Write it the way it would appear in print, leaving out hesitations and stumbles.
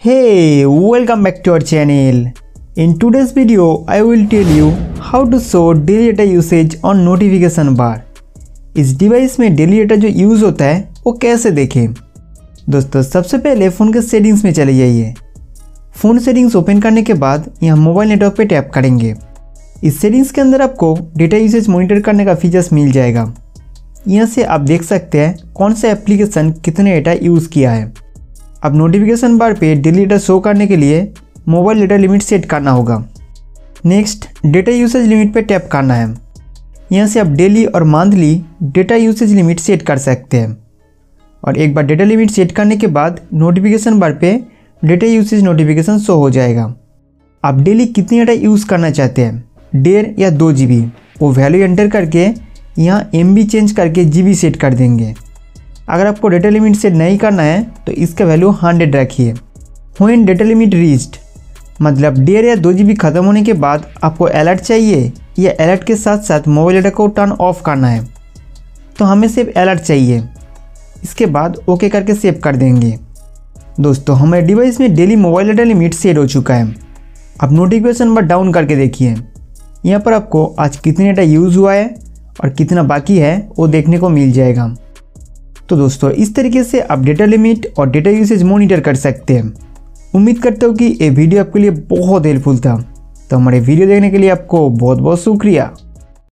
Hey, welcome back to our channel. In today's video, I will tell you how to show daily data usage on notification bar. इस device में daily data जो use होता है वो कैसे देखें। दोस्तों सबसे पहले फ़ोन के सेटिंग्स में चले जाइए। फ़ोन सेटिंग्स ओपन करने के बाद यहाँ मोबाइल नेटवर्क पे टैप करेंगे। इस सेटिंग्स के अंदर आपको डेटा यूसेज मॉनिटर करने का फीचर्स मिल जाएगा। यहाँ से आप देख सकते हैं कौन सा एप्लीकेशन कितने डेटा यूज़ किया है। अब नोटिफिकेशन बार पे डेली डेटा शो करने के लिए मोबाइल डेटा लिमिट सेट करना होगा। नेक्स्ट डेटा यूसेज लिमिट पे टैप करना है। यहाँ से आप डेली और monthly data usage limit set कर सकते हैं। और एक बार डेटा लिमिट सेट करने के बाद नोटिफिकेशन बार पे डेटा यूसेज नोटिफिकेशन शो हो जाएगा। आप डेली कितनी डेटा यूज़ करना चाहते हैं, 1.5 या 2 GB, वो वैल्यू एंटर करके यहाँ MB चेंज करके GB सेट कर देंगे। अगर आपको डेटा लिमिट सेट नहीं करना है तो इसका वैल्यू 100 रखिए। व्हेन डेटा लिमिट रीच्ड मतलब 1.5 या 2 GB खत्म होने के बाद आपको अलर्ट चाहिए या अलर्ट के साथ साथ मोबाइल डेटा को टर्न ऑफ करना है, तो हमें सिर्फ अलर्ट चाहिए। इसके बाद ओके करके सेव कर देंगे। दोस्तों हमारे डिवाइस में daily mobile data limit set हो चुका है। अब नोटिफिकेशन बार डाउन करके देखिए। यहाँ पर आपको आज कितने डेटा यूज़ हुआ है और कितना बाकी है वो देखने को मिल जाएगा। तो दोस्तों इस तरीके से आप डेटा लिमिट और डेटा यूसेज मॉनिटर कर सकते हैं। उम्मीद करता हूँ कि ये वीडियो आपके लिए बहुत हेल्पफुल था। तो हमारे वीडियो देखने के लिए आपको बहुत बहुत शुक्रिया।